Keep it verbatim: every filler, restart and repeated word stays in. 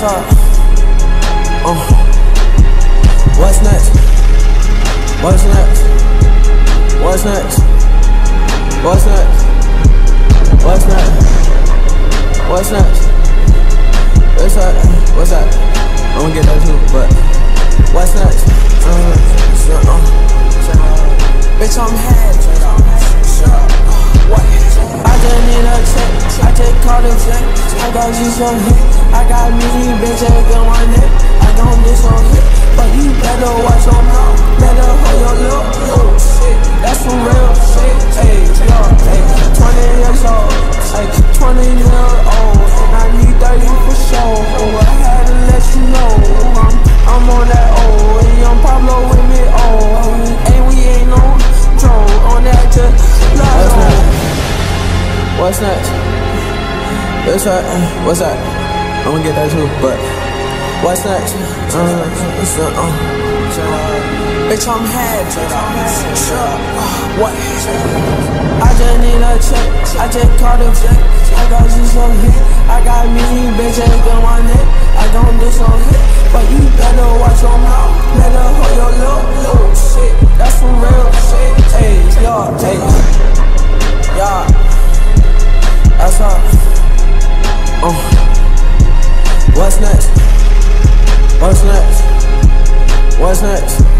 That's all. Uh. What's next? What's next? What's next? What's next? What's next? What's next? What's that? What's that? I'm gonna get that too, but what's next? Uh, uh, uh. Bitch, I'm head. What? I just need a check. I just called a check. I got you some hit. I got me, bitch, on my neck. I gon' do some hit, but you better watch your mouth. Better hold your lip. Oh shit, that's some real shit. Hey, yo, hey, twenty years old, hey, twenty years old, and I need thirty for sure. Oh, I had to let you know, I'm, I'm on that old, and young Pablo with me. Oh, and we ain't no drone on that just love. What's next? What's that? What's that? I'm gonna get that too, but what's next? Uh, uh, uh, bitch, I'm head. What? I just need a check. I just called a check. I got you some hit. I got me, bitch, on my neck. I gon' do some hit, but you better watch your mouth. Better hold your lip. Oh shit, that's some real shit. Hey, y'all, hey, y'all. That's all. Uh. What's next? What's next? What's next?